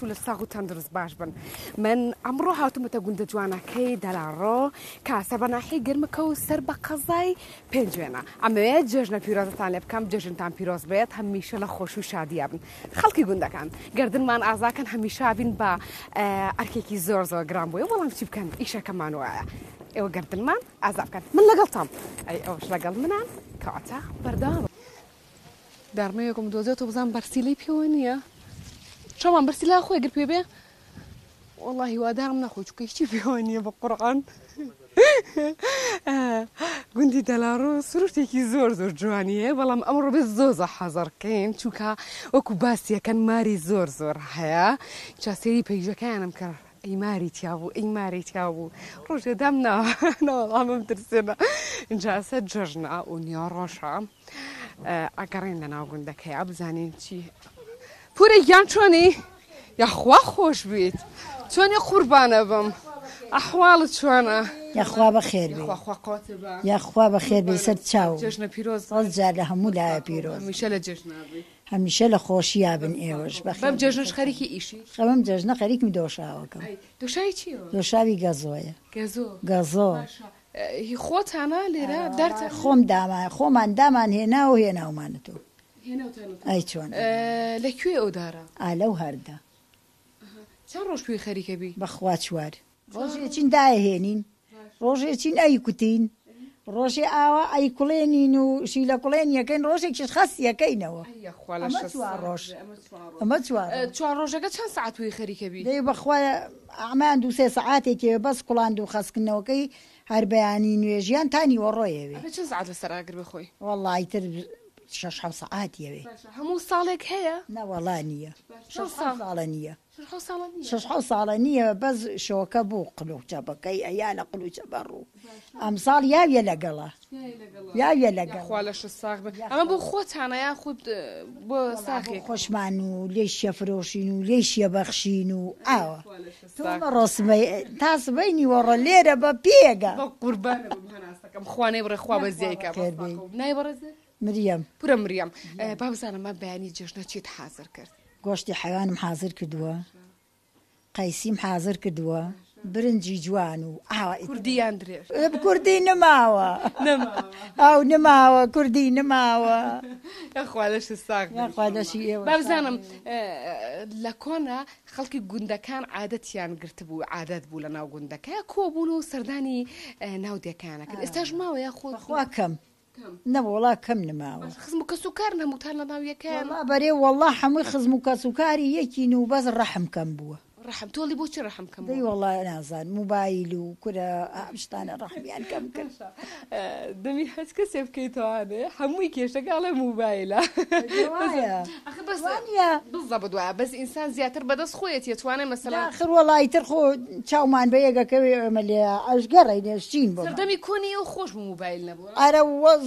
باش و لە ساغ و تەندروست باش بن من ئەمڕۆ هاتوومەتە گوندە جوانەکەی دەلاڕۆ کە سەربەناحی گرمەکە و سەر بە قەزای پێنجێنە ئەمەوێت جێژنە پیرۆزتان لێ بکەم جێژنتان پیرۆز بێت هەمیشە لە خۆش و شادیە بن خەڵکی گوندەکان گردنمان ئازاکەن هەمیشا بین بە ئەرکێکی زۆر زۆر گران بووە بەڵام چی بکەن ئیشەکەمان وایە ئێوە گردنمان ئازا بکەن من لەگەڵتام ئەی ئەوش لەگەڵ منان کەواتە بەردەوام دارمەیەکم دۆزێتەوە بزان بەرسیلەی پێوە نییە چۆمان بەرسیلا خۆی گر پێ بێ والله هیوادارم نەخۆی چووکە هیچی پێوە نییە بە قورعان گوندی دەلاڕۆ سروشتێکی زۆر زۆر جوانیە بەڵام ئەمڕۆ بێت زۆزە حەزەرکەین چووکە وەکو باسیەکەن ماری زۆر زۆر هەیە چاسێری پەیژەکانم کرد ئەی ماری تیا بوو ئەی ماری تیا بوو ڕۆژێ دام ناوەڵامم ترسێنە اینجاسە جەژنە و نیا ڕۆژە ئەگەڕێن لە ناو گوندەکەیە بزانین چی پورە گیان چۆنی یاخوا خۆش بیت چۆنی قوربانە بم ئەحواڵت چۆنە یاخوا بەخێر بێ یاخوا بەخێر بێ سەر چاو جێژنە پیرۆز ڕاست جار لە هەموو لایە پیرۆز هەمیشە لە جێژنا بێ هەمیشە لە خۆشییا بن ئێوەش بەم جێژنەش خەریکی ئیشی خەمم جێژنە خەریکم دۆشاوەکەم دۆشاوی چیەوە دۆشاوی گەزۆیە گەزۆ هی خۆتانە لێرە دەرتە خۆمان دامان هێنا و هێناومانەتەوە ئەی چۆن لەکوێ ئەو دارە ئالەو هەردا چەند ڕۆژ پێی خەریکە بی بەخوا چوار ڕۆژێکین دایهێنین ڕۆژێکین ئەی کوتین ڕۆژێ ئاوا ئەی کوڵێنین و شیلە کوڵێن یەکەین ڕۆژێکیش خەست یەکەینەوە ئەمە چوار ڕۆژەکە چەند سەعات پێی خەریکە بی دەی بەخوا ئەمان دو سێ سەعاتێکێ بەس کوڵاند و خەسکردنەوەکەی هەر بەیانی نوێژیان تانی وەڕۆیەوێ چەند سەعات لەسەر ئاگر بخۆی وەڵڵی تر 6 سەعاتیەوێ هەموو ساڵێک هەیە نەوەڵا نییە 6 ساڵە نییە 6 6 ساڵە نییە بەس شۆکە بوو قلوچەبەکەی ئەیا لە قلوچە بەڕوو ئەمساڵ یاویە لەگەڵە یاویە لەگەڵ خوا لە 6 ساغ ئەمە بۆ خۆتانە یا خود بۆ ساخی خۆشمان و لێ شەفرۆشین و لێ شێبەخشین و ئاوە تۆمە ڕۆسمەی تاسبەینی وەڕە لێرە بە پێگە قوربانە هەناستەکەم خوانەی بڕێ خوا بەزیایکە نای بەڕێزێ مریەم پورە مریەم با بزانم مە بەیانی جێژنە چیت حازر کرد گۆشتی حیوانم حازر کردووە قەیسیم حازر کردووە برنجی جوان و کوردیان درێژ کوردی نماوە ئاو نماوە کوردی نماوە یاخوالەش ساق با بزانم لە کۆنا خەڵکی گوندەکان عادەتیان گرت بوو عادەت بوو لە ناو گوندەکە کۆبوون و سەردانی ناودیەکانەکە ئێستاش ماوە یا خۆخوا کەم نەوەڵا کەم نماوە خزم و کەسوکار نەموتان لە ناویەکان بەرێ وەڵا هەمووی خزم و کەسوکاری یەکین و بەس ڕەحم کەم بووە ڕەحم تۆڵی بۆچی ڕەحم کەم دەی وەڵا نازان موبایل و کورە ئاشتانە ڕەحمیان کەم کرد دەمی هەچ کەسێ بکەیتەوانێ هەمووی کێشەکەڵێ موبایلە بزە بەدوایە بەس ئینسان زیاتر بەدەست خۆیەت توانێ مەسەلا آخر وەڵی تر خۆ چاومان بە یەکەکەوێ ئەمە لێ ئەشگەڕی نێشتین بۆ سەردەمی کۆنی و خۆش موبایل نەبووە ئەرە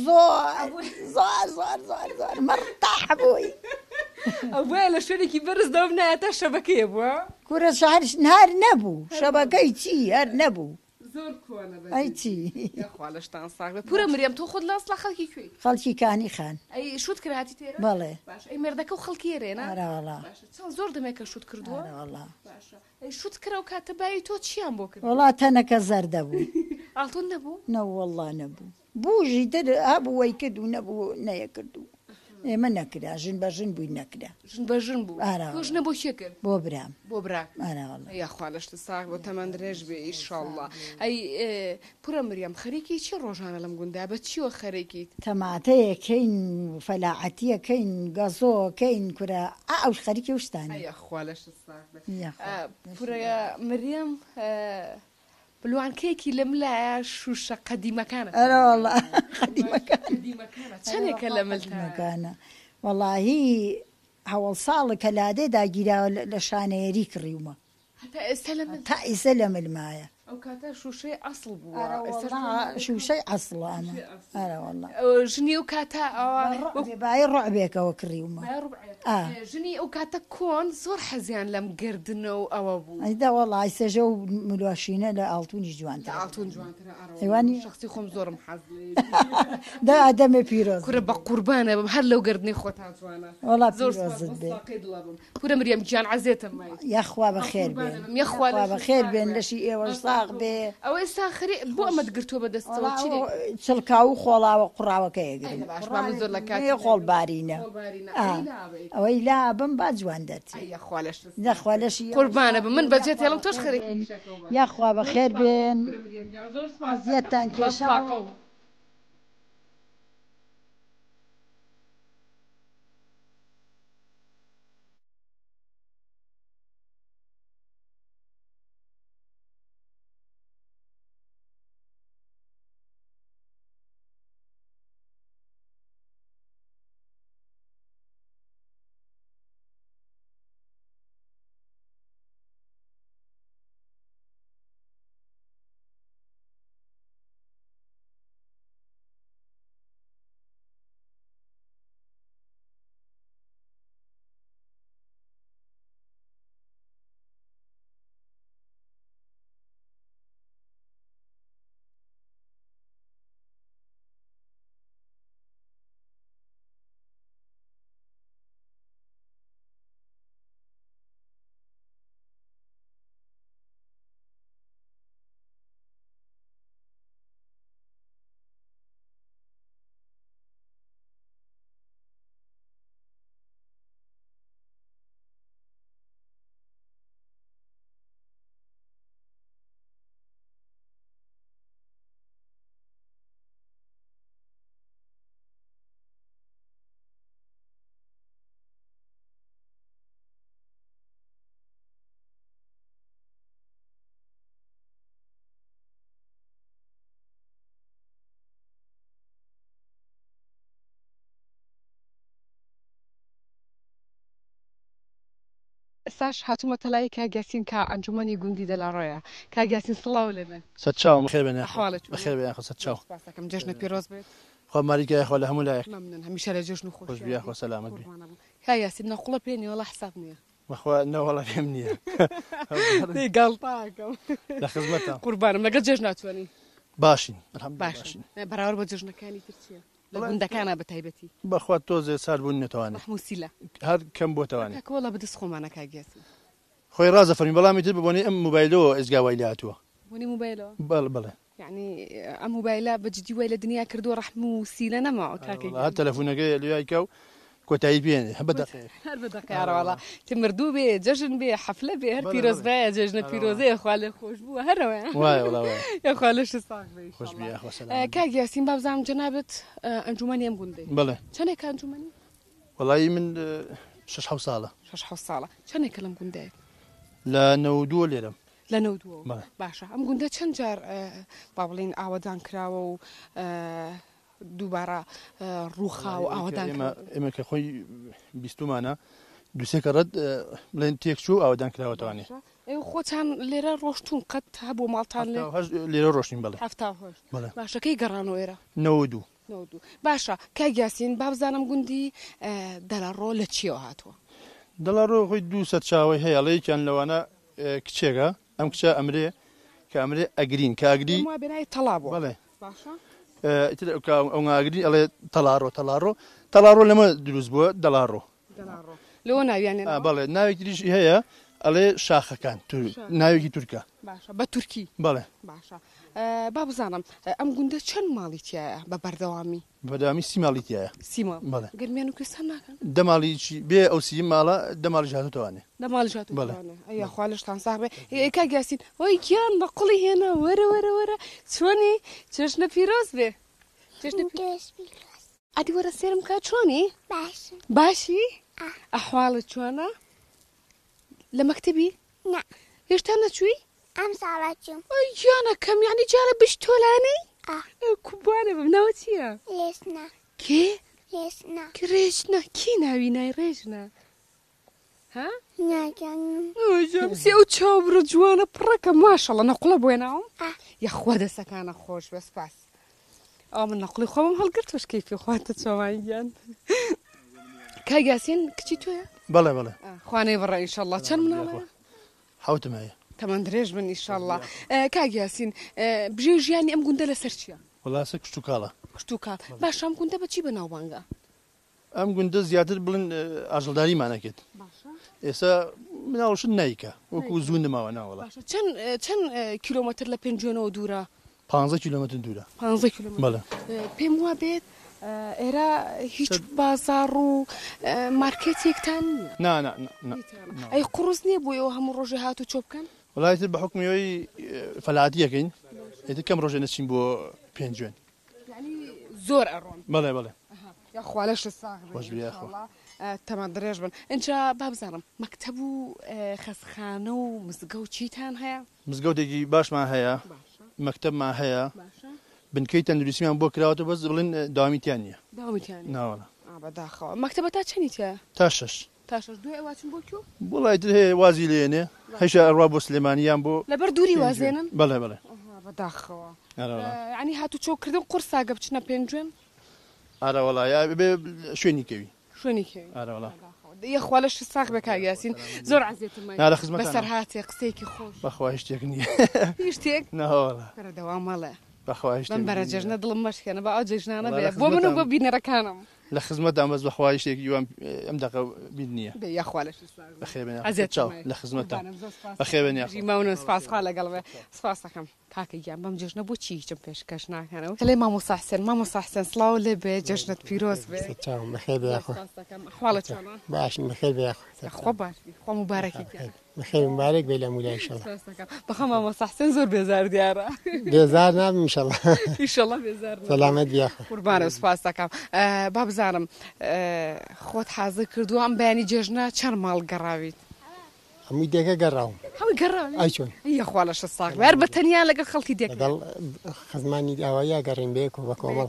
زۆر مەڕتاح بووی ئەوە لە شوێنێکی بەرز دەوم نایەتە شەبەکەیە بووە کورە شارش هەر نەبوو شەبەکەی چی هەر نەبوو زۆر کۆنە ئەی چی یاخوا لەشتان ساغ بێ پورە مریەم تۆ خۆت لە ئەسڵا خەڵکی کوێی خەڵکی کانی خان ئەی شوت کرد هاتی تێرە بەڵێ باش ئەی مێردەکە و خەڵکی ئێرێنە ئەرە وەڵا چەند زۆر دەمێکە شوت کردووە وەڵا ئەی شوت کرا و کاتە بای تۆ چیان بۆ کرد وەڵا تەنەکە زەردە بوو ئاڵتۆن نەبوو نەوەڵا نەبوو بووژی تر هەبووەی کرد و نەبوو نەیەکردو ئێمە نەکرا ژن بە ژن بووی نەکرا ژن بە ژن بوو تۆش نەبۆ چێ کرد بۆ برام بۆ برا ئەرەوەڵا یاخوا لەشتە ساغ بۆ تەمەند درێژ بێ ئیشەڵڵا ئەی پورە مریەم خەریکی چی ڕۆژانە لەم گوندا بە چیوە خەریکیت تەماتەیەکەین فەلاعەتیەکەین گەزۆکەین کورە ئەوش خەریکی وشتانە یاخوا لەشتە ساغ پورە مریەم بلوانکەیەکی لەم لایە شوشە قەدیمەکانە ئەرە وەڵا قەدیمەکانە چەندێکە لە ملتانەکانە وەڵاهی هەوڵ ساڵە کە لادێ داگیراوە لە شانەیەری کڕیومە تا ئێستا لە ملمایە او كاتا شو شيء اصل بوا أنا والله شو شيء أصل أنا أنا والله جني وكاتا الرعب باي الرعبك وكريومه جني وكاتا كون زور حزيان لم قردنو او ابو هيدا والله يسجوا ملوشينا لا ألتوني جوان عالتون جوان ترى ايواني شخصي خم زور محزلي ده آدم بيروز كره بقربانه هل لو قردني خوتها جوانا والله زور بيروز ساقيد لابم كره مريم جان عزيت ماي يا أخوة بخير بين يا اخوة بخير بين لشيء وصاغ به او استاخري بو ما قرتو بدست والله شلكاو خولا وقراوة كيجري باش ما مزور لك يقول بارينا أو لا بن بجوان درتي يا خوالش يا أخوة لشيء قربانه من بجيت يلا تشخري يا أخوة بخير بين زيتان كيشاو ساش هاتوما تلاقي كاجاسين كأنجمني جندي دلارويا كاجاسين صلاة ولا ستشاو بخير بين أحوالك بخير بين أخو ستشاو باسكم جشنا بيروز بيت خو مالك يا أخو لهم ولا ممنون هميشه لجوش نخوش خوش بيا أخو سلامك بي هيا سيدنا قلة بيني ولا حسابني أخو إنه والله فهمني دي قلطاكم لا خدمتها قربان ما قد جشنا تواني باشين الحمد لله باشين براور بجوجنا كاني ترتيا لقد كان بتايبتي بأخو توزي صار بني تواني محموسيلا هاد كم بو تواني كاك والله بدس خو معنا كاجاسين خوي رازا فرمي بلا ميتر بوني أم موبايلو إزجا ويلاتوا وني موبايله بلا يعني ام موبايله بجدي ويلا دنيا كردو راح موسيلنا معه كاكي هاد تلفونك اللي يايكو كوتايبين بدأ بدقيقة والله تمردو بي ججن بي حفلة بي هر بيروز بي ججن بيروزي خوالي خوش بو هر واي والله واي يا خوالي شو صاغ بي خوش بيا أخو سلام كاك ياسين باب زعم جنابة أنجمني أم قندي بلا شنو كان أنجمني والله من شش حوصالة شش حصالة شنو كلام قندي لا نودو ليرم لا نودو بله. باشا أم قندي شنجار بابلين عودان كراو دوباره روخا و ئاوادان ئێمە کە خۆی بیستمانە دووسێکە ڕەت بڵێن تێکچوو ئاوادان کراوەتوانێ خۆتان لێرە ڕۆشتون قەت هەبوو ماڵتان لێرە ڕۆشتین بڵێ باشەکەی گەڕانەوە ئێرە 92 باشە کاک یاسین با بزانم گوندی دەلاڕۆ لە چیەوە هاتووە دەڵارۆ خۆی 200 چاوی هەیە لەیەکیان لەوانە کچێکە ئەم کچە ئەمرێ کە ئەمرێ ئەگرین کە ئەگری بێنای تەڵا بوو بڵێ ئەو ئاگری ئەڵێ تەڵارۆ لەمە دروست بووە دەڵارۆ لەوە ناویانێ بەڵێ ناوێکی دیشی هەیە ئەڵێ شاخەکان ناوێکی تورکە باشە بە تورکی بەڵێ باشە با بزانم ئەم گوندە چەند ماڵی تایە بە بەردەوامی بەدامی سی ماڵی تایە سیمە بەڵێ گەرمیان و کوێستان ناکەن دەماڵیی بێ ئەو سی ماڵە دەماڵی هاتووانێ دەماڵ هاتووانێ ئەیا خوالشتان ساغبێ کاک یاسین وای گیان بە قوڵی هێنا وەرە چۆنی چێشنە پیرۆز بێ ئەدی وەرە سێرم کا چۆنی باشی ئەحواڵت چۆنە لە مەکتەبی هێشتا نەچووی ئەم ساڵە چووم ئەی گیانە کەم یعنی جارە بشتۆلانەی کوبانە ببنەوە چییە لێسنا کێ لێسنا ڕێژنە کی ناوی نای ڕێژنە ها ناكن جامسي او تشاور جوانا بركه ما شاء الله نقول بوينهم يا خواد سكانه خوش بس من نقول خوهم هل قلت واش كيف خوات تسوعيان كا ياسين كتيتو بله بله خواني برا ان شاء الله كان من هذا حوت معي تمام دريج من ان شاء الله كا ياسين بجيج يعني ام قندله سرتيا والله سك شتوكالا شتوكا باش ام كنت بتشي بناو بانغا ام قند زيادة بلن أجلداري معنا كده باشا إسا من أول شو نايكا وكو زون ما وانا والله باشا كان كيلومتر لبنجونو دورا 15 كيلومتر دوره 15 كيلومتر بله بيموا بيت إرا هيج بازار و ماركتيك تاني نا أي قرصني بويو هم الرجهات وشوب كان والله يتر بحكم يوي فلاتية كين يتر كم روجة نسيم بو بينجوين يعني زور أرون بله يا أخو علاش الصاغ واش بيا أخو تمام دريج بن إنت باب زارم مكتبو خسخانة ومزقو تشيتان هيا مزقودي باش مع هيا مكتب مع هيا باشا بنكي تندرسي من بو كراوته بس بلن دوامي تانية داومي تاني نا والله بداخل مكتبتها تشنيتها تاشش تاشر دوي اواتن بوكو والله يتر هي وازي ليني هيشا أروابو سليمانيان بو لبردوري وازينا بله بداخل أنا والله يعني هاتو تشو كردن قرصا قبتنا بينجوين أنا والله يا شويني كوي شوني كي أنا والله يا خوالش الصاغ بك ياسين زور عزيت الماي لا خدمة بس هاتي قسيكي خوش بخوا هشتيكني يشتيك نا والله برا دوام ماله بخوا هشتيكني من برا ججنا ظلم مشكي انا بقى ججنا والله انا لا بو منو خدمتها. ببيني ركانم لا خدمة دام بس بخوا هشتيك يوم أمدق بدنيا يا خوالش الصاغ بخير بني عزيت تشاو الماي لا خدمة بخير بخير بني جي ماونو سپاس خاله قلبي سپاس كم كاكي جام بم ججنا بو چی چم پیش کشنا کنه کلی مامو صحسن سلاو لب ججنت پیروز به تمام بخير يا اخو سپاس كم احوالك شلون باش بخير يا اخو خو باش خو مبارك بخير مبارك بلا مولا ان شاء الله بخم مامو صحسن زور بزار دیاره بيزارنا ان شاء الله ان شاء الله بزار سلامت يا اخو قربان سپاس كم باب زارم خود حاضر کردو ام بیانی ججنا چر مال قراوید عمي ديكا قراهم هاوي قراوي اي شلون يا خوالش الصاغ بير بتنيا لقى خلتي ديك قال خزماني اوايا قرين بيك وبكومل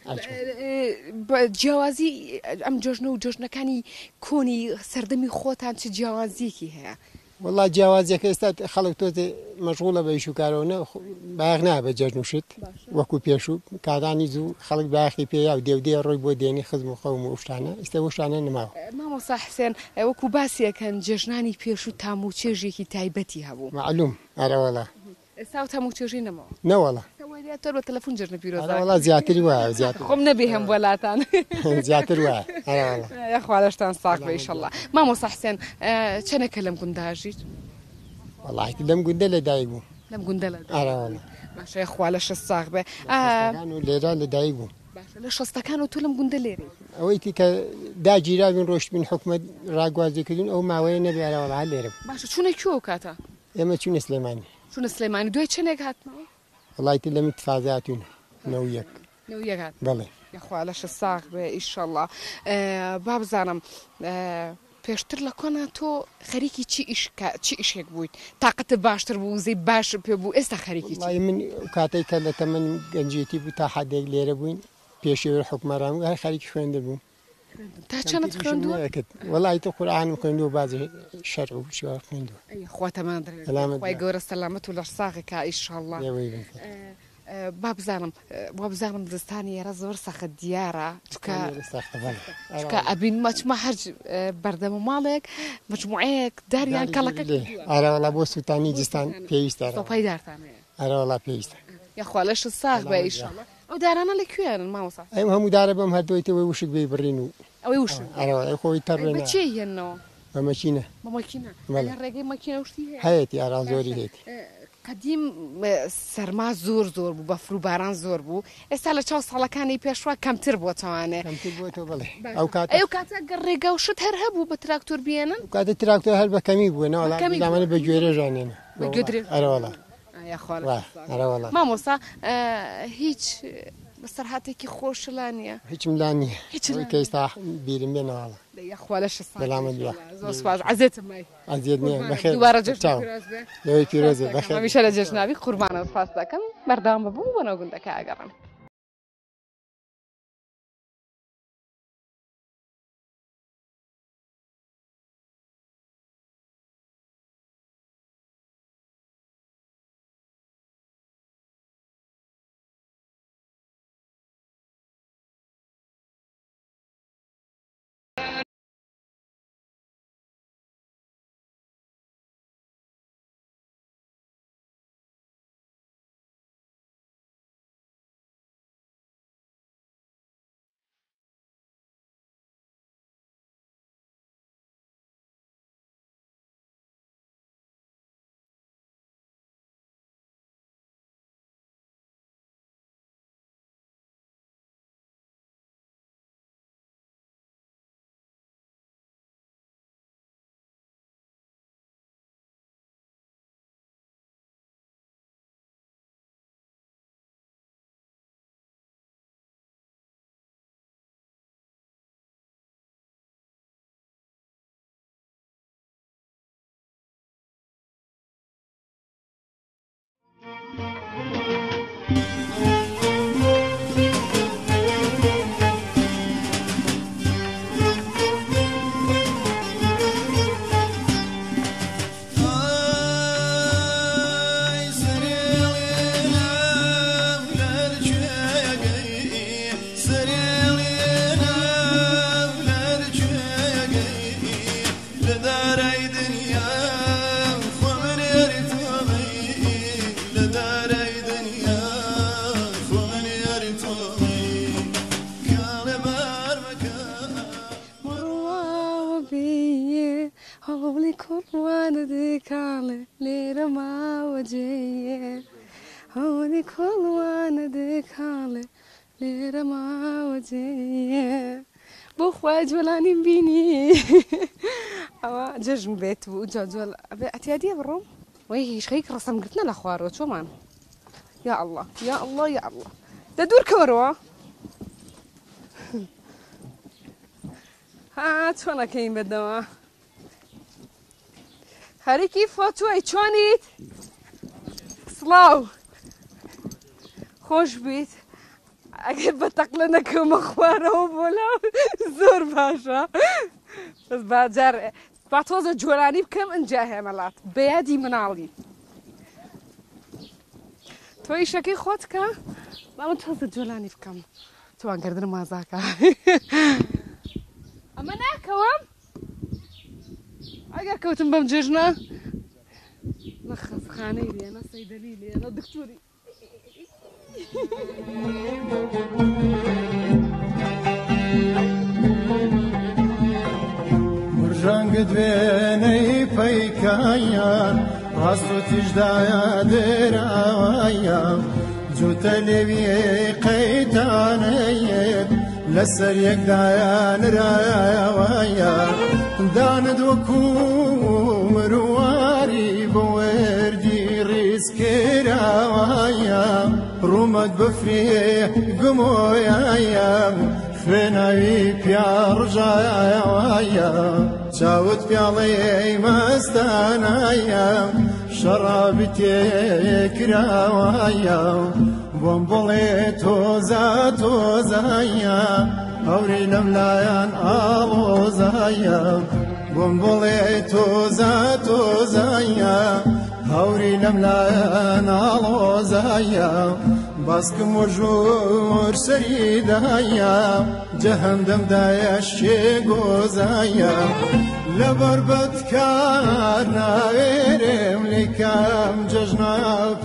جوازي ام جوجنا كاني كوني سردمي خوتان چ جوازيكي هي والله جوازك استاد خلق توت مشغوله بيشو كارونا باغنا بجنوشت وكو بيشو كاداني زو خلق باخي بيا ودي روي بوديني خدمه قوم وشتانا استوشتانا نما ماما صح حسين وكو باسي كان ججناني بيشو تامو تشيجيكي تايبتي هبو معلوم ارى والله ساو تامو تشيجي نمو لا والله سوالي ترى تلفون جرنا بيروز ارى والله زياتري واعي زياتري قمنا بهم ولاتان زياتري واعي ارى والله يا خوالش تنساق ان شاء الله ماما صح حسين كان كلام كنداجي والله تدم قدله دايبو لم قندله ارى والله ماشي يا خوالش الصاغبه كانوا ليرا لدايبو باشا ليش استكانوا تلم قندليري اويتي دا جيرا بين روش من حكمه راغوازي كدون او ما وين نبي على والله ليرب باشا شنو كيو كاتا اما شنو سليماني شنو سليماني دوي شنك هاتنا والله تلم تفازاتون نويك نويا هات بله يا خوالش الصاغبه ان شاء الله باب زانم پێشتر لە کۆنا تۆ خەریکی چی ئیشێک بوویت تااقەتە باشتر بوو زەی باش پێ بوو ئێستا خەریکی والله من کاتێک کە لە تەمەن گەنجێتی بوو تا حدێک لێرە بووین پێشێوە حکومەران هەر خەریکی خوێندە بوو تا چەندت خوێندووە والله تۆ قورئانم خوێندووە بازی شەرع و شوار خوێندووە خواتەمان خی گەورە سەلامەت و لەش ساغێکا ئیشەڵڵا بابزانم دەستانی ئێرە زۆر سەخت دیارە چکە ئەبین مەچمە هەرج بەردەمە ماڵێک مجموعەیەک داریان کەڵەکە ئارە وڵا بۆ سووتانی جستان پێویستە سۆپای دارتانەیە ئارە وڵا پێویستە یاخوا لەش ساغ بە ئیشەڵڵا ئەو دارانە لەکوێنن مامۆستا ئەم هەموو دارە بەم هەردوویتەوەی وشک بێ بڕین و ئەوەی وش ئارە وڵا خۆی تەڕێنە بەچێ هێنەوە بە مەکینە بە ماکینە ڕێگەی ماکینە وشتی هەیەی ئارا زۆری هێتی قدیم سەرما زۆر بوو بە فروباران زۆر بوو ئێستا لە چاو ساڵەکانی پێشوا کەمتر بۆتەوانێ ئەو کاتە گەڕ ڕێگە و شت هەر هەبوو بە تراکتۆر بێنن کاتە تراکتۆر هەر بە کەمی بووەنەوەڵامانە بە گوێرە ژانێنە ئەرەوەڵا مامۆستا هیچ بەسەرهاتێکی خۆشلانیە هیچم لا نییە کە ئێستا بیرم بێنەوەڵە یاخوالەش سلامت بیا زۆر سپاس عەزیێتم عەزیێت نییە بەخێر دووبارە جەژن لەوەی پیرۆزە بەخێر هەمیشە لە جەژناوی قوربانە سپاس دەکەم بەردەوام ببوو بۆ نەو گوندەکە ئەگەڕم هولي كل وانا ديكالي ليرة ما وجيه هولي كل وانا ديكالي ليرة ما وجيه بوخوا جولاني بيني أما ججم بيت وجول اعتيادية بالروم وهي شيك رسم قلتنا الأخوار شو مان يا الله يا الله يا الله ده دور كوروا ها شونا كاين بدوا هاري كيف فوتوي چونيت سلاو خوش بيت اگر بتقلنا كم اخواره بولا زور باشا بس باجر بعتوز جولاني بكم انجاه ملات بيادي منالي توي شكي خوتك ما توز جولاني بكم تو انقدر ما زاكا اما ناكوام اگر كوتم بمججنا لخص خاني لي انا صيدلي لي انا دكتوري برجان قد بيني فيكايا راسو تجدايا دراويا جوت لبي قيتاني لسر يقدايا نراويا داند وكو مرواري بوردي ريسكراويا رومد بفري قمويا فناوي بيار جايا شاوت بيالي مستانايا شرابتي كراويا بومبولي توزا توزايا هوري لملايان آلوزايا بومبولي توزا توزايا هوري لملايان آلوزايا باسك مرجور سريدايا جهندم دايا شيغوزايا لبربت كارنا ويرم لكام ججنا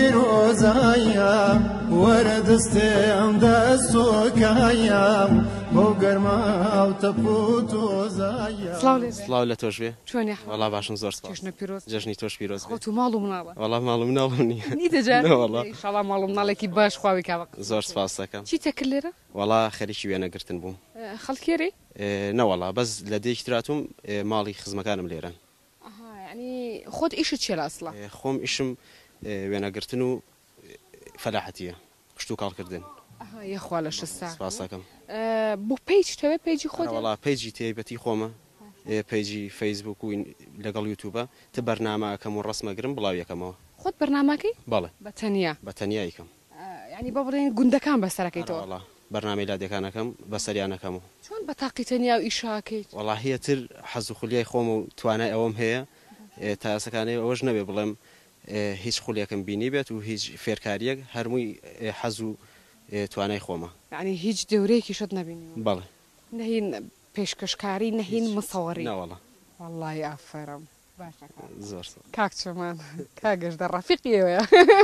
فيروزايا ورد استيم دستوكايا بوغرما وتفوتوزايا سلاو لتوشبي شلون يا والله باشن زور سباس جشنا بيروز جشني توش بيروز خوتو مالو مناله والله مالو مناولني نيت جان لا والله ان شاء الله مالو منالك باش خواوي كابا زور سباس ساكم شي تاكليره والله خريجي ويانا قرتن بوم خلكيري نا والله بس لدي اشتراتهم مالي خزمكانم ليران اها يعني خود ايش تشيل اصلا خوم اشم ويانا قرتنو فلاحتيه شتو قال كردن اها يا خوالش الساعه سباس ساكم بو بيج تبع بيجي خود والله بيجي تيبتي خومه بيجي فيسبوك وين لقال يوتيوب تبرنامج كم رسمه قرن بلاوي كم خود برنامجي بله بتنيا كم يعني بابرين قندكان بس ركيتو والله برنامج لا دكان كم بس ريانا كم شلون بطاقي تنيا وإشاكي والله هي تر حظ خليه خوم توانا أوم هي تاسكاني وجنا ببلم هیچ خليه كم بيني بيت وهيج فيركاريك هرمي حظ توانا خومه يعني هيج دوريكي شد نبيني بله نهين بيشكشكاري نهين مصوري لا والله والله يا فرم زور كاك شمان كاكش در رفيقي يا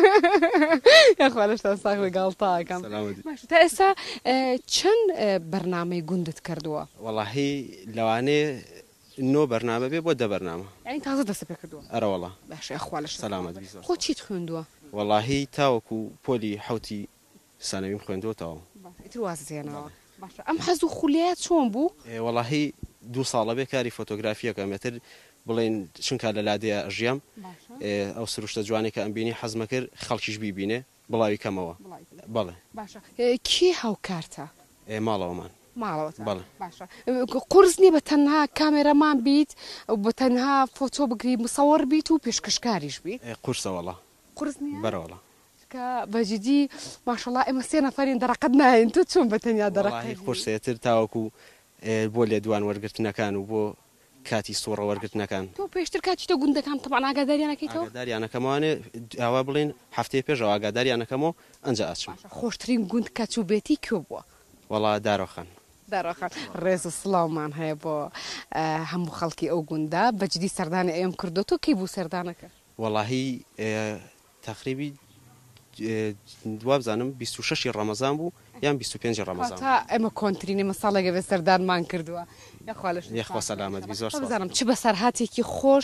يا خوالش تساوي غلطه كم ماشي تاسا چن برنامج گندت کردوا والله هي لوانه نو برنامج بود برنامج يعني تازه دست بکردوا اره والله باش يا خوالش سلامت بيزور خود چی تخوندوا والله هي تاوكو بولي حوتي سنوي خوندو تاو تواز زينه باش ام حزو خليات شلون بو والله هي دو صاله بكاري فوتوغرافيا كمتر بلين شنك على لادي أجيام أو سروشة جواني كأنبيني حزمكر خلكش بيبينه بلاوي كماوا بله باشا كي هاو كارتا مالا بله باشا قرصني بتنها كاميرا مان بيت وبتنها فوتو بقري مصور بيت وبيشكشكاريش بيت قرصة والله قرصني برا والله کە بەجددی ماشەڵڵا ئێمە سێ نەفەرین دەرەقەت ناین تۆ چۆن بەتەنیا دەرەقەی خۆشتر تاوەکو بۆ لێدوان وەرگرتنەکان و بۆ کاتی سۆڕە وەرگرتنەکان تۆ پێشتر کاتی تۆ گوندەکان تەمان ئاگاداریانەکەیتەوە ئاگاداریانەکەمانێ ئاوا بڵین هەفتەیە پێشەوە ئاگاداریانەکەمەوە ئەنج ئاچم خۆشترین گوند کەچوو بێتی کێ بووە وەڵا دارۆخان داڕۆخان ڕێز و سڵاومان هەیە بۆ هەموو خەڵکی ئەو گوندا بەجددی سەردانی ئەم کردو تۆ کەی بوو سەردانەکە وەڵاهی تقریبی دوابزانم 26 ڕەمەزان بوو یان 25 ڕەمەزان تا ئەمە کۆنتترینی مەساڵێگە بێ سەردانمان کردووە یەخوا سەلامەت زۆر بزانم چ بەسەرهاتێکی خۆش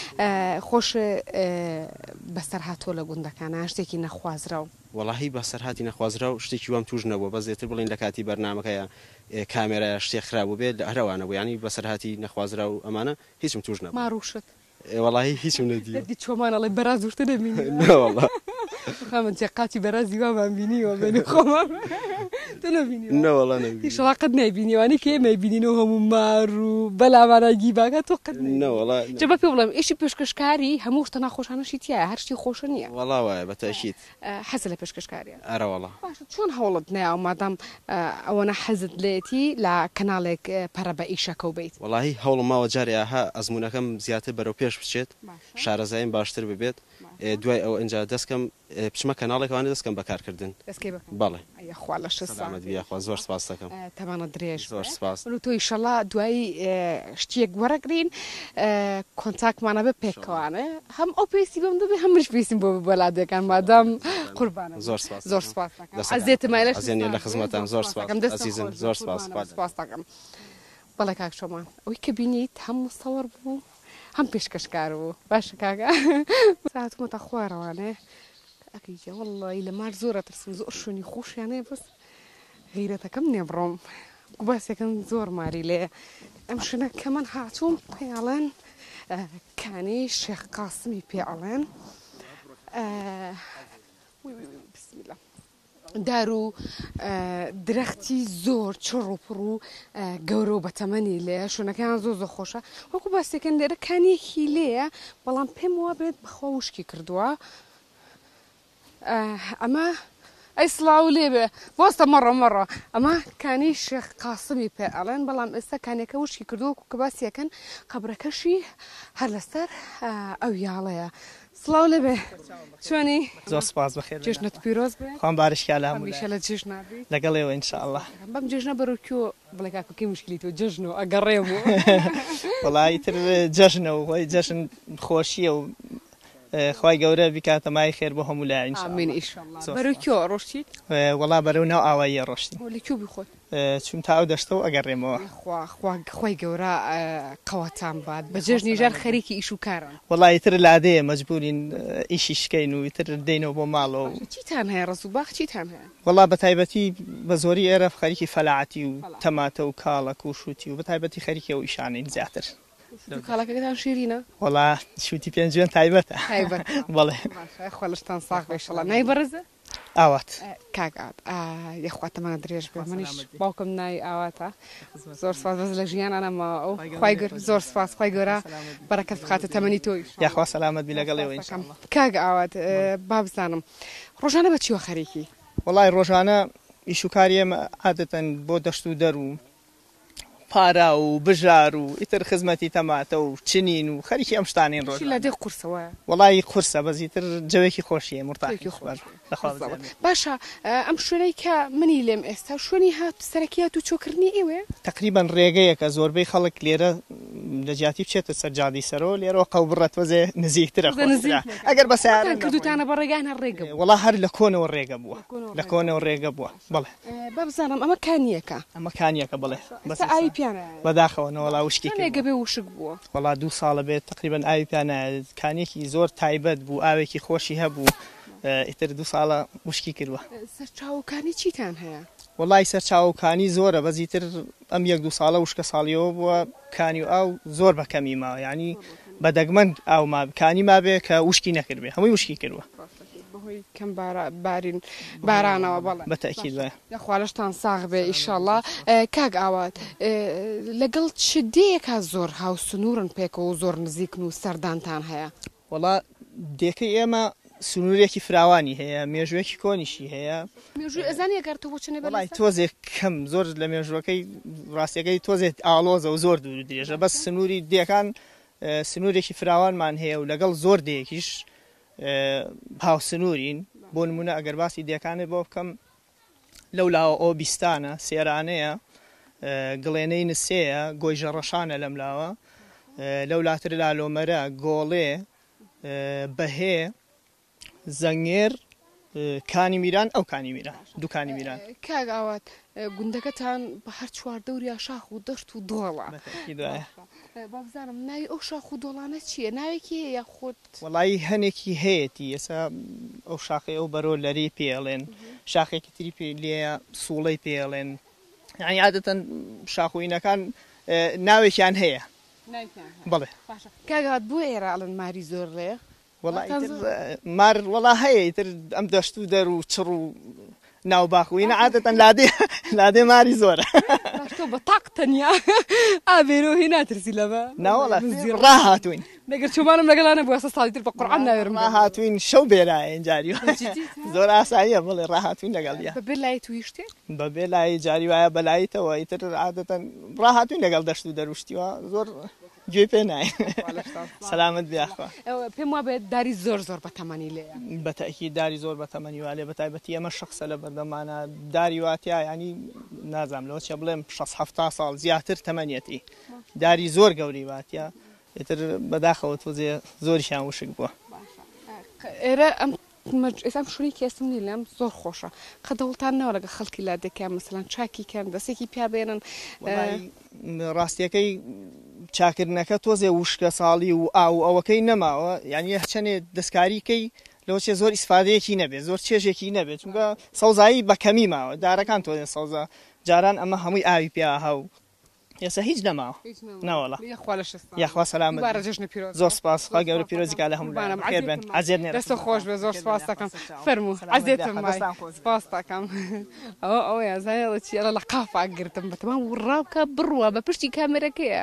بەسەرهاتۆ لە گوندەکانە شتێکی نەخوازراو وەڵاهی بەسەرهاتی نەخوازرا و شتێکی وام توش نەبووە بە زێتر بڵین لە کاتی بەرنامەکەیە کامێرە شتێک خراپبوو بێت لە هەروانە بوو ینی بەسەرهاتی نەخوازرا و ئەمانە هیچم توش نەبوو ماڕوشت وەڵاهی هیچم نەدی چۆمانەڵێ بەراز وشتە دەبینی نەوەڵا خەمە جێقاتی بەرازی وامان بینیوە بێنی خۆمان تۆ نەبینی نەوەڵا نەبینی شڵاقت نایبینیوانی کە ئێمە بینینەوە هەموو مار و بەلاماناگی باگە تۆ قەت نەوەڵا جە بە پێ بڵێم ئێشی پێشکەشکاری هەموو شتە ناخۆشانەشی تایە هەر شتی خۆشە نییە وەڵا وایە بەتەشیت حەزە لە پێشکەشکاریە ئەرە وەڵا چۆن هەوڵت نایە مادام ئەوەنە حەزت لێتی لە کەناڵێک پەرە بە ئیشەکە و بیت وەڵاهی هەوڵم ماوە جارێها ئەزمونونەکەم زیاتر بەرەو پێش بچێت شارەزایم باشتر ببێت دوای ئەو ئەنج دەستکەم بچمە کەناڵێکوانە دەستکەم بەکارکردن بەڵێ خوا لە سەلامەتخوا زۆر سپاس دەکەم تەمانە درێژ زۆر سپاس تۆ ئیشەڵا دوایی شتێک وەرەگرین کۆنتاکمانە بە پێکەوانە هەم ئەو پێسی بم دەبێ هەمش پێسیم بۆ بەلادەکان مادام قوربانە زۆر سپاس زۆر سپاس ئەزێتمای لە خزمەتان زۆر سپاس عزیزم زۆر سپاس دەکەم بەڵێ کاک شۆمان ئەوەی کە بینیت هەموو سەوەڕ بوو هەم پێشکەشکار بوو باشە کاکە ساعتمەتە خوارەوانێ ئەکەیجێ وەڵی لە مار زۆرە ترسم زۆر شوێنی خۆشیانەیە بەس غیرەتەکەم نێبڕۆم گوباسێکم زۆر ماری لێ ئەم شوێنە کە من هاتووم پێڵێن کانی شێخ قاسمی پێڵێن بسمیلە دار و درەختی زۆر چڕ و پڕ و گەورە و بەتەمەنی لێ شوێنەکەیان زۆر زۆر خۆشە وەکو باسێکن لێرە کانیەکی لێیە بەڵام پێم وا بێت بەخوا وشکی کردووە ئەمە ئەی سڵاو لێبێ بۆستە مەڕە ئەمە کانی شێخ قاسمی پێ ئەڵێن بەڵام ئێستا کانێکە وشکی کردووە کە باسیەکەن قەبرەکەشی هەر لەسەر ئەو یاڵەیە سڵاو لێبێ چۆنی زۆر سپاس بەخێر جێژنت پیرۆز بێ خۆم بارشکا لە هەموو هەمیشە لە جێژنابی لەگەڵێەوە ئینشاءالله بەم جێژنە بەرەوکیۆ بڵێ کاکۆکەی مشکلی تۆ جژن و ئەگەڕێبوو وەڵی تر جەژنەوە خۆی جەژن خۆشیە و خی گەورە بیکاتە مای خێر بۆ هەموو لای ئامین ئیشەڵڵا بەرەوکیۆ ڕۆشتیت وەڵا بەرەو ناو ئاواییە ڕۆشتی لەکوێ بیخۆت چوم تا ئەو دەشتەوە ئەگەڕێمەوە خۆی گەورە قەوەتان بات بە جێژنی ژار خەریکی ئیش و کارن وەڵی تر لادەیە مەجبورین ئیشی شکەین و تر دێنەوە بۆ ماڵەوە چیتان هەیە ڕز و باخ چیتان هەیە وەڵا بە تایبەتی بە زۆری ئێرە خەریکی فەلاعەتی و تەماتە و کاڵک و شووتی و بە تایبەتی خەریکە و ئیشانین زیاتر کاڵەکەتان شیرینە وەڵا شووتی پێنجێن تایبەتە بەڵێ خۆلشتان ساق بێشەڵە نای بەرزە ئاوات کاگات یەخواتەمانە درێژ بێ منیش باوکم نای ئاواتە زۆر سپاس بەز لە ژیانانەمە ئەو خی گەر زۆر سپاس خی گەورە بەرەکەت بخاتە تەمەنی تۆی یاخوا سەلامەت بی لەگەڵێەوە کاگ ئاوات با بزانم ڕۆژانە بە چیوە خەریکی وەڵی ڕۆژانە ئیشوکاری ئێمە عادەتەن بۆ دەشت و دەر و پارا و بژار و ئیتر خزمەتی تەماتە و چنین و خەریکی ئەم شتانین ڕۆژ لە دێ قورسەوە وەڵی قورسە بەزیتر جەوێکی خۆشیە مرتاحی خۆش باشە ئەم شوێنەی کە منی لێم ئێستا شوێنی هات سەرەکیات و چۆکردنی ئێوێ تقریبان ڕێگەیەکە زۆربەی خەڵک لێرە لە جیاتی بچێتە سەرجادی سەرەوە لێرەوە قەو بڕەتوەزێ نزیکترە ئەگەر بە سیاران کردوتانە بە ڕێگان هەر ڕێگە وەڵا هەر لە کۆنەوە ڕێگە بووە لە کۆنەوە ڕێگە بووە بڵێ بابزانم ئەمە کانیەکە ئەمە کانیەکە بڵێ ئاوی پیانە بەداخەوە وەڵا وشکی کێگە بێ وشک بووە وەڵا 2 ساڵە بێت تقریبان ئاوی پیانە کانیەکی زۆر تایبەت بوو ئاوێکی خۆشی هەبوو ئیتر 2 ساڵە وشکی کردووە سەرچاوەکانی چیتان هەیە وەڵی سەرچاوەکانی زۆرە بەزیتر ئەم 1-2 ساڵە وشکە ساڵیەوە بووە کانی و ئاو زۆر بەکەمی ماوە ینی بەدەگمەند ئاو ماکانی مابێ کە وشکی نەکردبێ هەمووی وشکی کردووە کەم بارین بارانەوە بەڵێ بەتەکید خواڵشتان ساغ بێ ئیشەڵڵا کاگ ئاوات لەگەڵ چ دەیەکە زۆر هاوسنوورن پێکەوە و زۆر نزیکن و سەردانتان هەیە وەڵا دێکەی ئێمە سنوورێکی فراوانی هەیە مێژوەیەکی کۆنیشی هەیە مێژووی ئەزانانی ئەگەر تۆ بچنێ وڵی تۆزێک کەم زۆر لە مێژوەکەی ڕاستیەکەی تۆزێت ئاڵۆزە و زۆر دوور درێژە بەس سنووری دیەکان سنوورێکی فراوانمان هەیە و لەگەڵ زۆر دەیەکیش هاو سنوورین بۆ نمونە ئەگەر باسی دیەکانێ بۆ بکەم لەو لاوە ئەو بیستانە سێرانەیە گڵێنەی نسەیە گۆی ژەڕەشانە لەم لاوە لەو لاتر لالۆمەرە گۆڵێ بەهێ زەنگێر کانی میران ئەو کانی میران دووکانی میران کاگاوات گوندەکەتان بە هەر چواردەوریا شاخ و دەشت و دۆڵە بابزانم ناوی ئەو شاخ و دۆڵانە چییە ناوێکی هەیە خۆت وڵی هەنێکی هەیەی ئێستا ئەو شاخی ئەو بەرۆ لەری پێڵێن شاخێکی تری پێ لێە سوڵەی پێڵێن یعنی عادەتەن شاخوینەکان ناوێکیان هەیە بەڵێ کاگات بۆ ئێرە ئەڵەن ماری زۆر لێ مار وڵا هەیە تر ئەم دەشت و دەر و چڕ و ناو باخوینە عادەتەن لادێ ماری زۆرە تۆ بە تاق تەنیا ئابێرۆهی ناترسی لەمە ناوەڵە ڕاهاتوین نەگەر چۆمانم لەگەڵانە بووە ساڵی تر بە قورعان ناوێرم ڕاهاتوین شەو بێرایە ئەنجاری زۆر ئاساییە بڵێ ڕاهاتوین لەگەڵیە بەبێ لای توی شتێک بەبێ لای جاری وایە بەلایتەوە ئیتر عادەتەن ڕاهاتوین لەگەڵ دەشت و دەروشتیوە زۆر گوێ پێ نایە سەلامت بیاخوا پێم وا بێت داری زۆر بە تەمەنی لێیە بەتەکی داری زۆر بە تەمەنی وا لێ بەتایبەتی ئەمە شخصە لە بەردەمانە داری واتیا ینی نازانم لەوە چێ بڵێم 6-7 ساڵ زیاتر تەمەنیەتی داری زۆر گەوری واتیا ئیتر بەداخەوە تۆزێ زۆریشان وشک بووە ئێرە ئێسام شوونی کێسم نی لەم زۆر خۆشە قەدەوڵتان نەوە لەگە خەڵکی لا دەکەن مەسەلەن چاکیکەن دەستێکی پیا بێنن ڕاستیەکەی چاکردنەکە تۆزێ وشکە ساڵی و ئاو ئەوەکەی نەماوە یعنی چەندێ دەستکاریکەی لەوە چێ زۆر ئیسفادەیەکی نەبێت زۆر چێژێکی نەبێت چونکە سەوزایی بە کەمی ماوە دارەکان تۆزێ سەوزە جاران ئەمە هەمووی ئاوی پیا هەو ئێستا هیچ نەماوە نەوەڵە یاخوا سەلامت زۆر سپاس خوا گەورە پیرۆزیکا لە هەموو خێر بێن عەزیێت نێرە دەستە خۆش بێ زۆر سپاس دەکەم فەرموو عەزیێتم سپاس دەکەم ئەوە یازانێڵە چی ئەڵە لە قافا گرتم بەتەمام وڕاوکە بڕوە بە پشتی کامێرەکەیە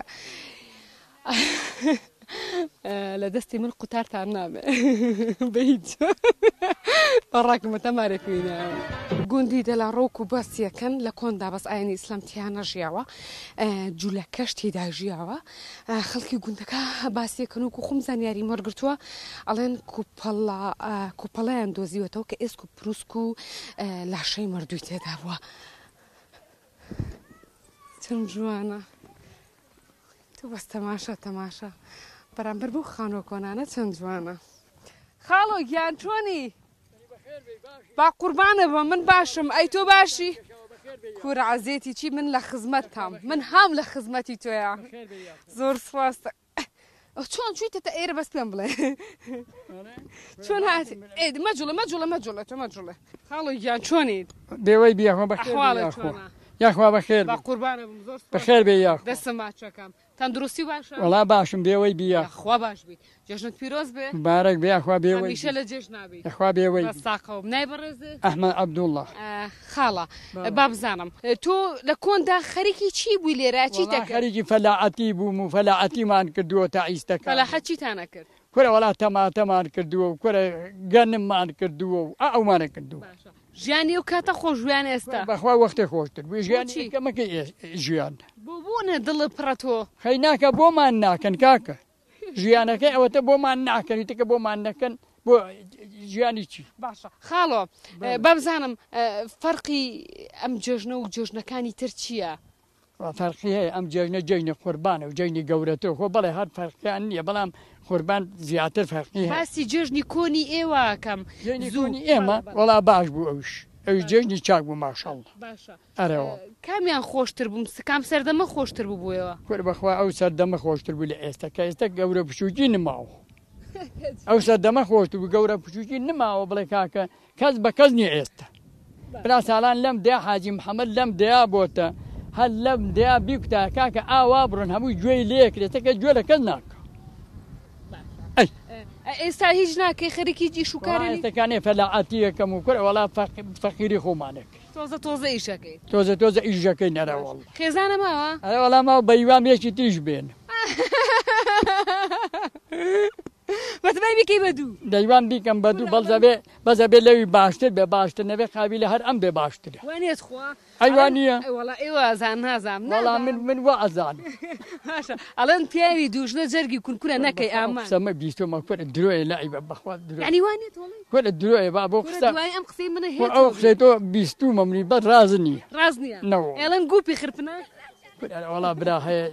لە دەستی من قوتارتان نامێ بە هیچ بەڕاکمە تەمارێکوینە گوندی دەلا ڕۆک و بەسیەکەن لە کۆندا بەس ئاینی ئیسلامتیانە ژیاوە جوولە کەشتێدا ژیاوە خەڵکی گوندەکە باسیەکەن وکو خۆم زانیاری مەرگرتووە ئەڵێن کوپەڵەیان دۆزیوەتەوە کە ئێسک و پرووسک و لاشەی مردووی تێدا بووە چەند جوانە تو بەس تەماشا بەرامبەر بۆ خانۆ کۆنانە چەند جوانە خاڵۆ گیان چۆنی با قوربانە بە من باشم ئەی تۆ باشی کوورە عەزیێتی چی من لە خزمەتتام من هام لە خزمەتی تۆیە زۆر سپاس چۆن چوویتە ئێرە بەس پێم بڵێ چۆن هاتی مەجوڵە تۆ مەجوڵە خاڵۆ گیان چۆنیت بێوەی بیاخۆ یاخوا بەخێر با قوربانە بم زۆر بەخێر بێ یاخ دەستم ماچەکەم تەندروستی باشە وەڵا باشم بێوەی بیا خوا باش بی جێژنت پیرۆز بێ بارەک بێ یاخوا بێوەی هەمیشە لە جێژ نابی یاخوا بێوەی ڕاستاقەوم نای بەڕێزێ ئەحمەد عەبدوڵڵا خاڵە با بزانم تۆ لە کۆندا خەریکی چی بووی لێرە چی دەکرد خەریکی فەلاعەتی بووم و فەلاعەتیمان کردووە تا ئیستەکە فەلاحەت چیتانە کرد کورە وەڵا تەماتەمان کردووە و کورە گەنممان کردووە و ئەومانە کردووە ژیانی و کاتە خۆش ژیان ئێستا بەخوا وەختێ خۆشتر بووی ژیانی کەمەکە ژیان بۆنە دڵە پڕە تۆ خەی ناکە بۆمان ناکەن کاکە ژیانەکەی ئەوەتە بۆمان ناکەن تکە بۆمان نەکەن بۆ ژیانی چی باشە خاڵۆ بابزانم فەرقی ئەم جێژنە و جێژنەکانی تر چییە؟ فەرقی هەیە ئەم جێژنە جێژنی قوربانە و جێژنی گەورەتەوە خۆ بەڵێ هەر فەرقیان نییە بەڵام قوربان زیاتر فەرقی هەیە باسی جێژنی کۆنی ئێوەکەم زوونی ئێمە وەڵا باش بوو ئەوش جێژنی چاک بوو ماشەڵڵا باشە ئەرەوە کامیان خۆشتر بووم کام سەردەمە خۆشتر بووبوویەوە کور بەخوا ئەو سەردەمە خۆشتر بوو لە ئێستا کە ئێستا گەورە پشوکی نماوە ئەو سەردەمە خۆشتر بوو گەورە پشوکی نماوە بڵێ کاکە کەس بە کەس نییە ئێستا برا ساڵان لەم دیا حاجی محەممەد لەم دیا بۆتە هەر لەم دیا بیکتا کاکە ئاوا بڕۆن هەمووی گوێی لێکرێتەکە گوێ لە کەس ناکە ئێستا هیچ ناکەی خەریکی جیش و کارێتەکانی فەلاعەتی یەکەم و کورە وەڵا فەقیری خۆمانێک تۆزە ئیشەکەی تۆزە ئیژەکەی نەرەوەڵ خێزانە ماوە ئەرە وەڵا ماوە بە هیوام یەکی تریش بێن بەتمای بکەی بەدوو دەیوان بیکەم بەدوو بەڵزە بێ لەوی باشتر بێ باشتر نەبێ قابلە هەر ئەم بێ باشترە وانێت خوا ئەیوانە وەڵا ئێوازان نازام وەڵام من وەعەزان باشە ئەڵەن پیاوی دوژنە جەرگی کورکورە نەکەی ئامان سەمە بیستۆمە کورە درۆیە لایبە بەخوا درۆ یعنی وانێت وەڵی کورە درۆیە با بۆ قسە دوای ئەم قسەی منە ئەو هێت قسەی تۆ بیستومە منی بەد ڕاز نییە ڕاز نییە نەوە ئێڵەن گوپی خرپنە وەڵا برا هەیە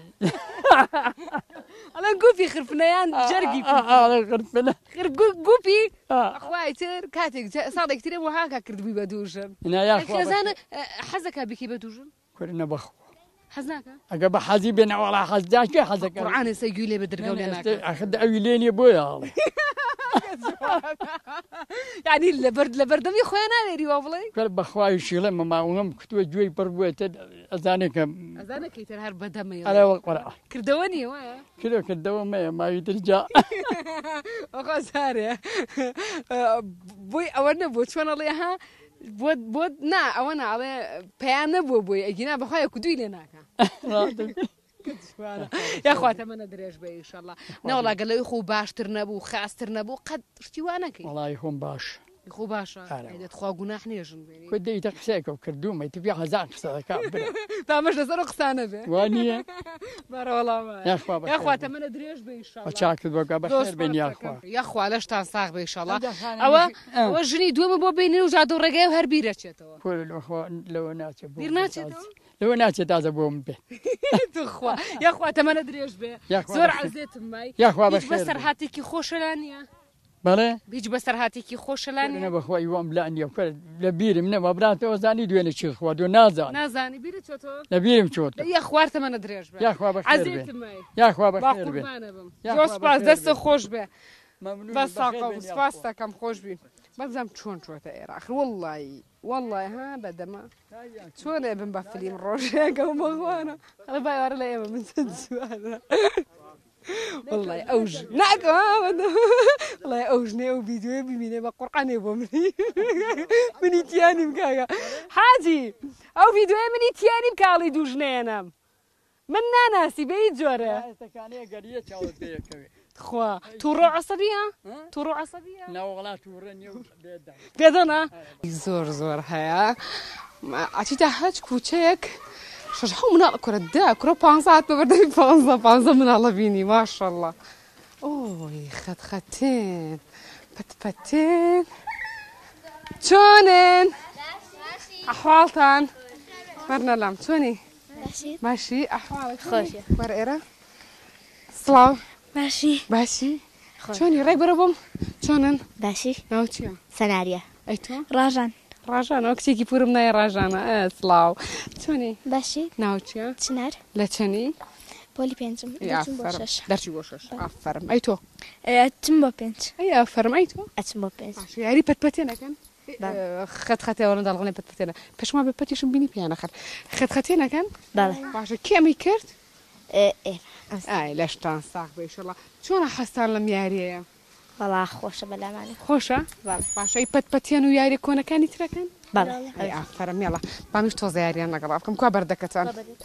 ئەڵەن گوپی خرپنەیان جەرگی خرپنە گوپی ئەخوای تر کاتێک ساڵێک ترێ وهاکە کردبووی بە دوژن خێزانە حەزەکە بکەی بە دوژن کورە نەبەخوا حەز ناکە ئەگە بە حەزی بێنە وەڵا حەزداکە حەزەکە قورعانێ سەیگوی لێ بە دەرگەو لێ ناکە ئەخد ئەوی لێنیە بۆیە هەڵێ یعنی لەبەردەمی خۆیان ناوێری وا بڵێ کەر بەخوای شیڵە مەماوەم کتووە گوێی پڕ بووێتە ئەزانێکە ئەزانەکەی تر هەر بەدەمەیە ئەرەوە قورع کردەوە نیە وایە کردەوە مەیە ماوی ترجا ئەخوا سارێ بۆی ئەوە نەبوو چۆنەڵێ ها بۆ نا ئەوە ناڵێ پەیان نەبووە بۆی ئەگینا بەخوایە کودووی لێ ناکە یاخواتە منە درێژ بێ ئینشەڵڵا نەوەڵا گەلەوەی خۆ باشتر نەبوو خاستر نەبوو قەت شتی وا نەکەی وەڵای خۆم باش خۆ باشە دەتخوا گوناح نێژن کۆ دەیتە قسەیەکە کردومە تبیا هەزار قسەکە تامەش لەسەر قسانە بێ وانییە بەڕۆڵامە یاخواتە منە درێژ بێ ئینشەڵڵا چاکت بۆگا بەخێر بێن یاخوا یاخوا لەشتان ساغ بێ ئینشەڵڵا ئەوە ژنی دووەمە بۆ بینێ و جادۆ ڕێگای و هەر بیرەچێتەوە لەوە ناچێت بیر ناچێتەوە لەوە ناچێت تازە بۆم بێ توخوا یاخواتە منە درێژ بێ زۆر عەزێتم مای یاخوا بەسەر هاتێکی خۆشەلا نییە بەڵێ هیچ بەسەر هاتێکی خۆشەلا نیە بەخوای وام لا نیە لە بیرم نەوە براتەوە زانی دوێنێ چی خوا دۆ نازانی بیرە چۆتەوە لە بیرم چۆت یاخوارتە منە درێژ بێ یاخوا بەخێر بێ عەزێتم مای یاخوا بەخێر بێ زۆر سپاس دەستە خۆش بێ بەس ساقە سپاس دەکەم خۆش بی بەبزانم چۆن چۆتە عێراق والله ها بەدەمە چۆنێ بم بە فیلم ڕۆژێکە و مەغوانە هەڵە بایوارە لە ئێمە من چەند جوانە والله ئەوژ ناکە وڵای ئەوژنێ ئەو ڤیدیۆی ببینێ بە قورعانێ بۆ منی تیانیم کاکە حاجی ئەو ڤیدیۆی منی تیانیم کاڵی دوژنێنم من ناناسی بە هیچ جۆرە خوا تووڕۆ عەسەبیە تووڕۆ عەسەبیە ناوەڵا تووڕە نیە پێدەنا زۆر هەیە ئاچیتە هەچ کوچەیەک شش مناڵ کورە دا کورە 500 بەبەردەمی 500 مناڵە بینی ماشەڵڵا ئۆی خەتخەتێن پەتپەتێن چۆنن ئەحواڵتان وەرنەلام چۆنی باشی ئەحواڵێک خۆشە وەرە ئێرە سڵاو باشی چۆنی ڕێک بەرە بۆم چۆنن باشی ناو چییە سەناریە ئەی تۆ ڕاژانەوە کچێکی پورم نایە ڕاژانە سڵاو چۆنی باشی ناو چییە چنار لە چەنی پۆلی پێنجم دەرچی بۆ شەش ئافەرم ئەی تۆ ئەچم بۆ پێنج ئەی ئافەرم ئەی تۆ ئەچم بۆ پێنج یاری پەتپەتێنەکەن خەتخەتێوەرە دەڵغنێ پەتپەتێنە پێشما بە پەتیشم بینی پیانەخەر خەتخەتێنەکەن باشە کێمی کرد ئای لەشتان ساق بێ ئینشەڵڵا چۆنە حەستان لەم یاریەیە بەڵا خۆشە بەلامانێ خۆشە باشەی پەتپەتێن و یاری کۆنەکانی ترەکەن ئەی ئافەرم مێڵە بامیش تۆزە یاریان لەگەڵا بکەم کوا بەردەکەتان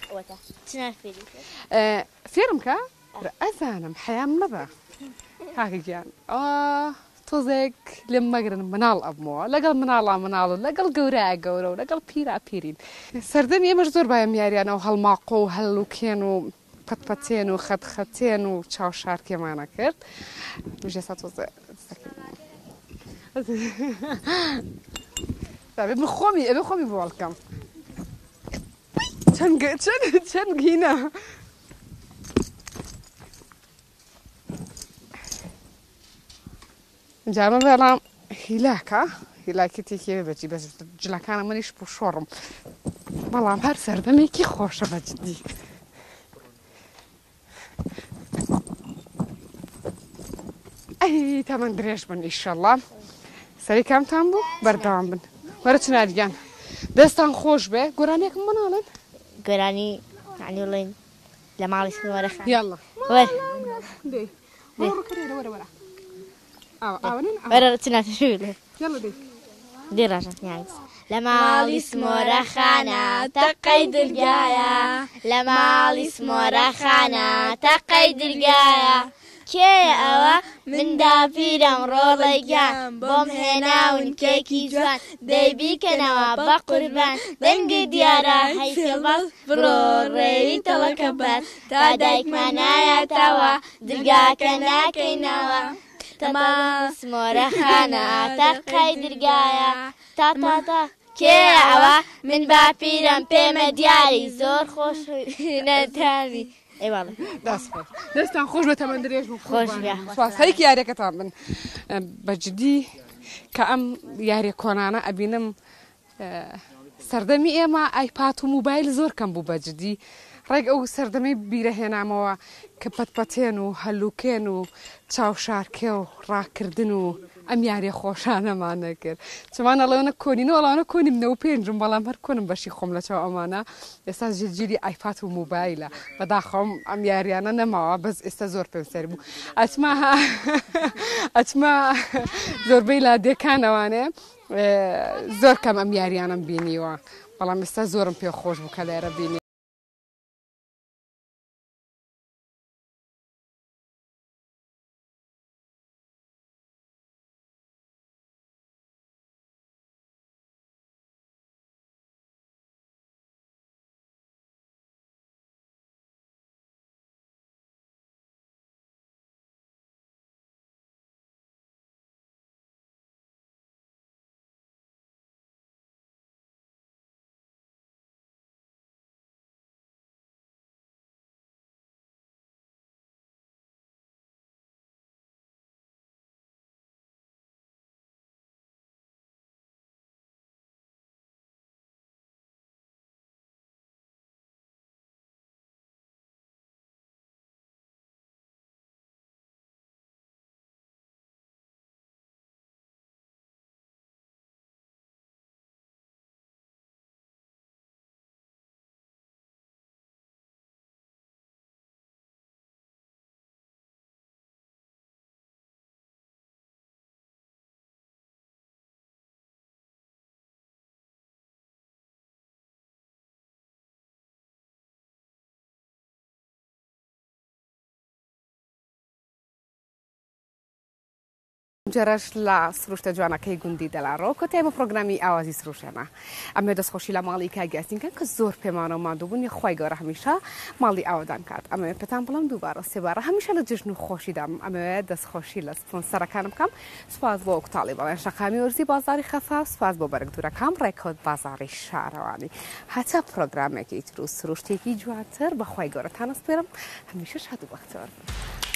فێرم کە ئەزانم حەیام نەبە کاکەگیان تۆزێک لێم مەگرن مناڵ ئەبمەوە لەگەڵ مناڵ و لەگەڵ گەورە گەورە و لەگەڵ پیرا پیرین سەردەمی ئێمەش زۆر بایم یاریانە و هەڵماقۆ و هەڵوکێن و پەتپەتێن و خەتخەتێن و چاوشارکێمانە کرد ژێستا تۆزە من خۆمی بۆڵکەم چەند گینە جامە بەڵام هیلاکێتێکی بەجی بەس جلەکانە منیش بۆ شۆڕم بەڵام هەر سەردەمێکی خۆشە بەجددی ئەی تەمەەن درێژ بن ئیشەڵڵا سەری کامتان بوو بەردەوام بن وەرە چناریان دەستان خۆش بێ گۆرانێکم مناڵن گۆرانی عنیڵین لە ماڵی سنوەرەخان یاڵڵا وەرە چناتەشوێ دێ ڕژان نیاز لە ماڵی سمۆرەخانە تەقەی دڵگایە لە ماڵی سمۆرەخانە تەقەی دڵگایە کێ ئەوە مندا پیرم ڕۆڵەی گیان بۆم هێناون کێکی جوان دەیبیکەنەوە بە قوربان دەنگی دیارە هەیفێڵ بڕۆ ڕێوی تەڵەکە بەر تا دایکمان نایەتەوە دڵگاکە ناکەینەوە تەمام سمۆرە خانە تەقەی دەرگایە تا کێ ئەوە من باپیرم پێمە دیاری زۆر خۆش نەتانی ئێوەڵێ دەستان خۆش بە تەمەند درێژ و خۆش هەیەکی یاریەکەتان بن بەجددی کە ئەم یاریە کۆنانە ئەبینم سەردەمی ئێمە ئایپات و موبایل زۆر کەم بوو بەجددی ڕێک ئەو سەردەمەی بیرەهێنامەوە کە پەتپەتێن و هەلوکێن و چاوشارکێ و ڕاکردن و ئەم یاریە خۆشانەمان نەکرد چمان ئەڵەوەنە کۆنینەوە ئەڵانە کۆنیم 95 بەڵام هەر کۆنم بەشی خۆم لەچەوە ئەمانە ئێستا ژیری ئایپات و موبایلە بەداخەوم ئەم یاریانە نەماوە بەس ئێستا زۆر پێم سەر بوو ئەچمە زۆربەی لا دێکانەوانێ زۆر کەم ئەم یاریانم بینیوە بەڵام ئێستا زۆرم پێ خۆش بوو کە لێرە بینی جەرەش لە سروشتە جوانەکەی گوندی دەلاڕۆ کە تێمە پرۆگرامی ئاوازی سروشێنە ئەمێ دەستخۆشی لە ماڵی کاگەستینکە کە زۆر پێمانە و مادووبوونی خۆی گەورە هەمیشە ماڵی ئاوادان کات ئەمەوێت پێتان بڵم دووبارە سێبارە هەمیشە لە جژن و خۆشیدام ئەمەوێت دەستخۆشی لە سپۆنسەرەکانم بکەم سوپاس بۆ ئۆکتاڵی بەڵێن شەقامی وەرزی بازاری خەفاف سوپاس بۆ بەرگدورەکەم ڕێکەوت بازاری شارەوانی هەتا پرۆگرامێکی تر و سروشتێکی جوانتر بەخوای گەورەتان ئەسپێرم هەمیشە شاد و بەختەوەر بن.